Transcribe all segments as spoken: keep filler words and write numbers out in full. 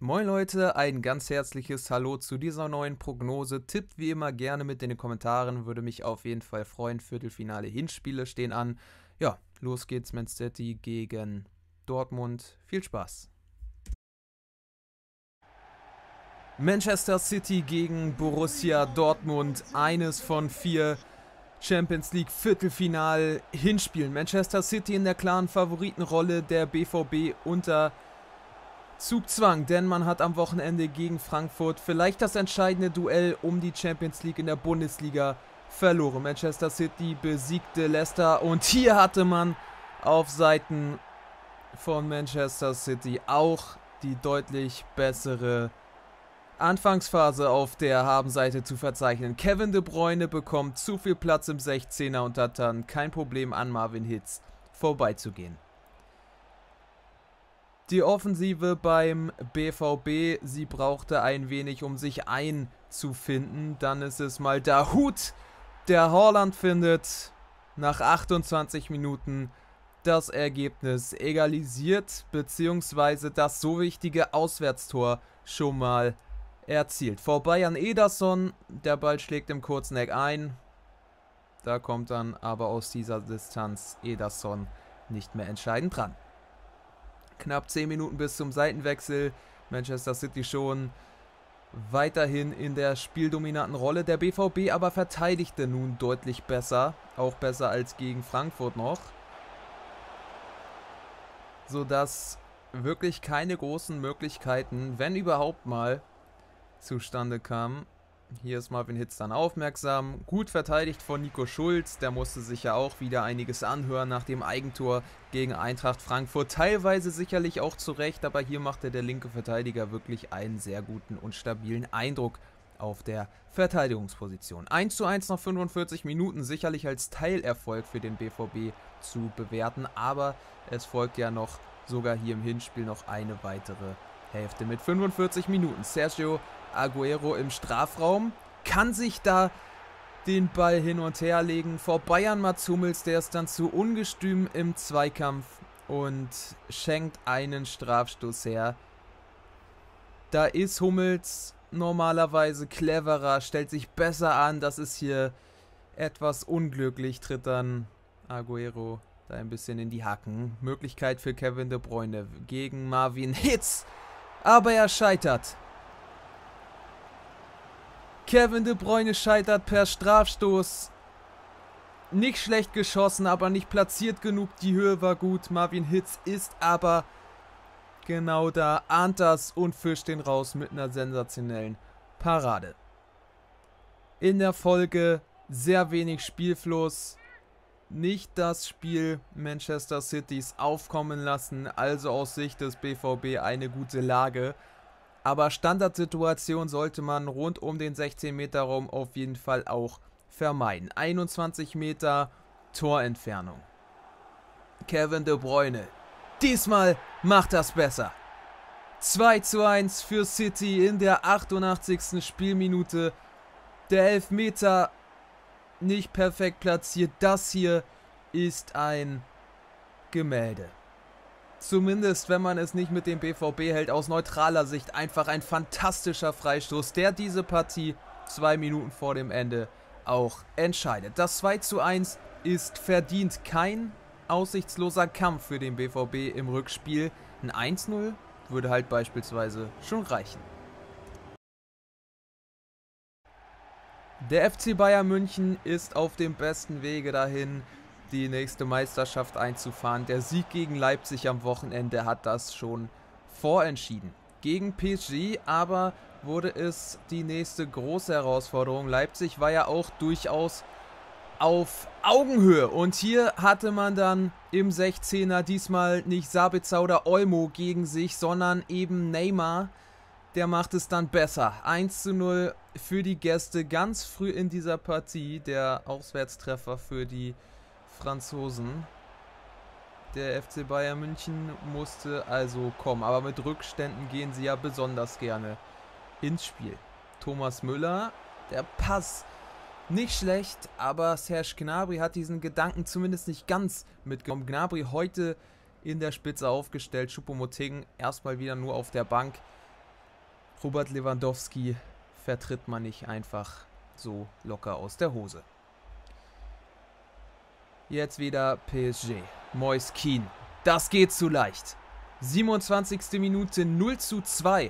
Moin Leute, ein ganz herzliches Hallo zu dieser neuen Prognose. Tippt wie immer gerne mit in den Kommentaren, würde mich auf jeden Fall freuen. Viertelfinale Hinspiele stehen an. Ja, los geht's, Man City gegen Dortmund. Viel Spaß. Manchester City gegen Borussia Dortmund, eines von vier Champions League Viertelfinal Hinspielen. Manchester City in der klaren Favoritenrolle, der B V B unter Zugzwang, denn man hat am Wochenende gegen Frankfurt vielleicht das entscheidende Duell um die Champions League in der Bundesliga verloren. Manchester City besiegte Leicester und hier hatte man auf Seiten von Manchester City auch die deutlich bessere Anfangsphase auf der Habenseite zu verzeichnen. Kevin De Bruyne bekommt zu viel Platz im sechzehner und hat dann kein Problem, an Marvin Hitz vorbeizugehen. Die Offensive beim B V B, sie brauchte ein wenig, um sich einzufinden. Dann ist es mal Dahoud, der Haaland findet, nach achtundzwanzig Minuten das Ergebnis egalisiert, beziehungsweise das so wichtige Auswärtstor schon mal erzielt. Vorbei an Ederson, der Ball schlägt im kurzen Eck ein. Da kommt dann aber aus dieser Distanz Ederson nicht mehr entscheidend dran. Knapp zehn Minuten bis zum Seitenwechsel. Manchester City schon weiterhin in der spieldominanten Rolle. Der B V B aber verteidigte nun deutlich besser. Auch besser als gegen Frankfurt noch. Sodass wirklich keine großen Möglichkeiten, wenn überhaupt mal, zustande kamen. Hier ist Marvin Hitz dann aufmerksam. Gut verteidigt von Nico Schulz. Der musste sich ja auch wieder einiges anhören nach dem Eigentor gegen Eintracht Frankfurt. Teilweise sicherlich auch zu Recht, aber hier machte der linke Verteidiger wirklich einen sehr guten und stabilen Eindruck auf der Verteidigungsposition. eins zu eins nach fünfundvierzig Minuten, sicherlich als Teilerfolg für den B V B zu bewerten, aber es folgt ja noch sogar hier im Hinspiel noch eine weitere Hälfte mit fünfundvierzig Minuten. Sergio Aguero im Strafraum, kann sich da den Ball hin und her legen. Vorbei an Mats Hummels, der ist dann zu ungestüm im Zweikampf und schenkt einen Strafstoß her. Da ist Hummels normalerweise cleverer, stellt sich besser an. Das ist hier etwas unglücklich, tritt dann Aguero da ein bisschen in die Hacken. Möglichkeit für Kevin De Bruyne gegen Marvin Hitz, aber er scheitert. Kevin De Bruyne scheitert per Strafstoß. Nicht schlecht geschossen, aber nicht platziert genug. Die Höhe war gut. Marvin Hitz ist aber genau da, ahnt das und fischt den raus mit einer sensationellen Parade. In der Folge sehr wenig Spielfluss. Nicht das Spiel Manchester Citys aufkommen lassen. Also aus Sicht des B V B eine gute Lage. Aber Standardsituation sollte man rund um den sechzehn Meter Raum auf jeden Fall auch vermeiden. einundzwanzig Meter Torentfernung. Kevin De Bruyne. Diesmal macht das besser. zwei zu eins für City in der achtundachtzigsten Spielminute. Der Elfmeter nicht perfekt platziert. Das hier ist ein Gemälde. Zumindest, wenn man es nicht mit dem B V B hält, aus neutraler Sicht einfach ein fantastischer Freistoß, der diese Partie zwei Minuten vor dem Ende auch entscheidet. Das zwei zu eins ist verdient, kein aussichtsloser Kampf für den B V B im Rückspiel. Ein eins null würde halt beispielsweise schon reichen. Der F C Bayern München ist auf dem besten Wege dahin, die nächste Meisterschaft einzufahren. Der Sieg gegen Leipzig am Wochenende hat das schon vorentschieden. Gegen P S G aber wurde es die nächste große Herausforderung. Leipzig war ja auch durchaus auf Augenhöhe. Und hier hatte man dann im sechzehner diesmal nicht Sabitzer oder Olmo gegen sich, sondern eben Neymar. Der macht es dann besser. eins zu null für die Gäste ganz früh in dieser Partie. Der Auswärtstreffer für die Franzosen. Der F C Bayern München musste also kommen, aber mit Rückständen gehen sie ja besonders gerne ins Spiel. Thomas Müller, der Pass nicht schlecht, aber Serge Gnabry hat diesen Gedanken zumindest nicht ganz mitgenommen. Gnabry heute in der Spitze aufgestellt, Choupo-Moting erstmal wieder nur auf der Bank. Robert Lewandowski vertritt man nicht einfach so locker aus der Hose. Jetzt wieder P S G. Moise Kean. Das geht zu leicht. siebenundzwanzigste Minute, null zu zwei.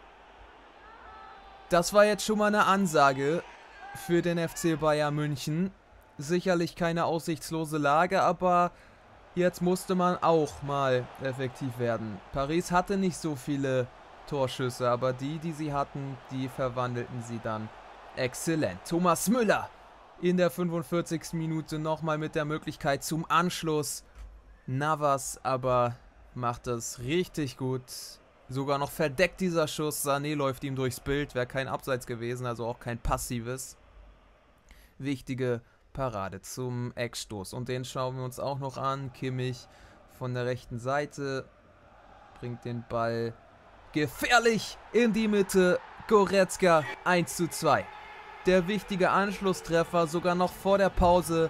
Das war jetzt schon mal eine Ansage für den F C Bayern München. Sicherlich keine aussichtslose Lage, aber jetzt musste man auch mal effektiv werden. Paris hatte nicht so viele Torschüsse, aber die, die sie hatten, die verwandelten sie dann exzellent. Thomas Müller in der fünfundvierzigsten Minute nochmal mit der Möglichkeit zum Anschluss. Navas aber macht das richtig gut. Sogar noch verdeckt dieser Schuss. Sané läuft ihm durchs Bild. Wäre kein Abseits gewesen, also auch kein passives. Wichtige Parade zum Eckstoß. Und den schauen wir uns auch noch an. Kimmich von der rechten Seite bringt den Ball gefährlich in die Mitte. Goretzka eins zu zwei. Der wichtige Anschlusstreffer, sogar noch vor der Pause.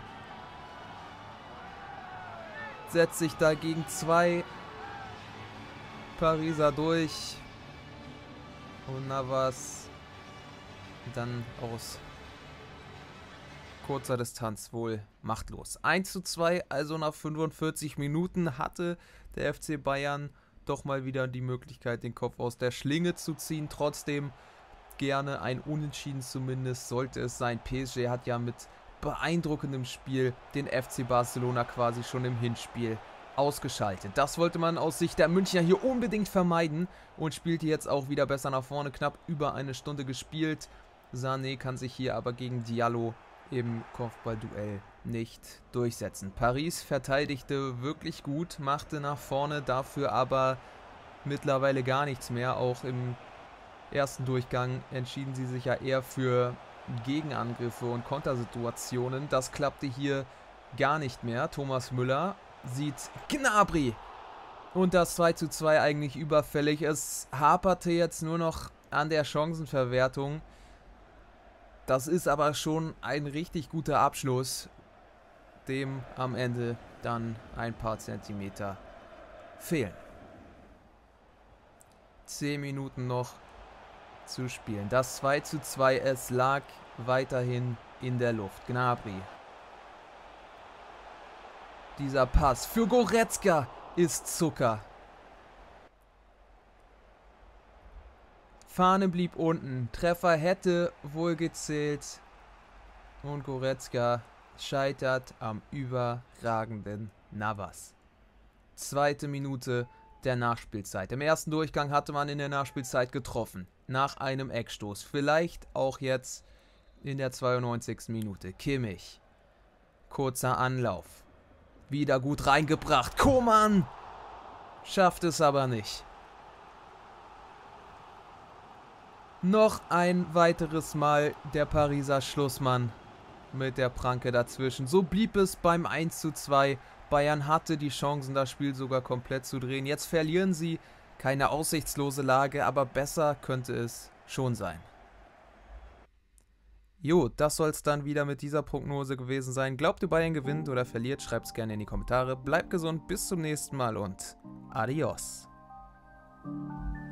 Setzt sich dagegen zwei Pariser durch. Und Navas dann aus kurzer Distanz wohl machtlos. eins zu zwei, also nach fünfundvierzig Minuten hatte der F C Bayern doch mal wieder die Möglichkeit, den Kopf aus der Schlinge zu ziehen. Trotzdem gerne ein Unentschieden zumindest, sollte es sein. P S G hat ja mit beeindruckendem Spiel den F C Barcelona quasi schon im Hinspiel ausgeschaltet. Das wollte man aus Sicht der Münchner hier unbedingt vermeiden und spielte jetzt auch wieder besser nach vorne. Knapp über eine Stunde gespielt. Sané kann sich hier aber gegen Diallo im Kopfballduell nicht durchsetzen. Paris verteidigte wirklich gut, machte nach vorne dafür aber mittlerweile gar nichts mehr. Auch im ersten Durchgang entschieden sie sich ja eher für Gegenangriffe und Kontersituationen. Das klappte hier gar nicht mehr. Thomas Müller sieht Gnabry und das zwei zu zwei eigentlich überfällig. Es haperte jetzt nur noch an der Chancenverwertung. Das ist aber schon ein richtig guter Abschluss, dem am Ende dann ein paar Zentimeter fehlen. Zehn Minuten noch zu spielen. Das zwei zu zwei, es lag weiterhin in der Luft. Gnabry. Dieser Pass für Goretzka ist Zucker. Fahne blieb unten. Treffer hätte wohl gezählt. Und Goretzka scheitert am überragenden Navas. Zweite Minute der Nachspielzeit. Im ersten Durchgang hatte man in der Nachspielzeit getroffen. Nach einem Eckstoß. Vielleicht auch jetzt in der zweiundneunzigsten Minute. Kimmich. Kurzer Anlauf. Wieder gut reingebracht. Coman schafft es aber nicht. Noch ein weiteres Mal der Pariser Schlussmann mit der Pranke dazwischen. So blieb es beim eins zu zwei. Bayern hatte die Chancen, das Spiel sogar komplett zu drehen. Jetzt verlieren sie. Keine aussichtslose Lage, aber besser könnte es schon sein. Jo, das soll es dann wieder mit dieser Prognose gewesen sein. Glaubt ihr, Bayern gewinnt oder verliert? Schreibt es gerne in die Kommentare. Bleibt gesund, bis zum nächsten Mal und adios.